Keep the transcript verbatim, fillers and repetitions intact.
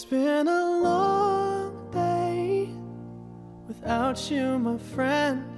been a long day without you, my friend.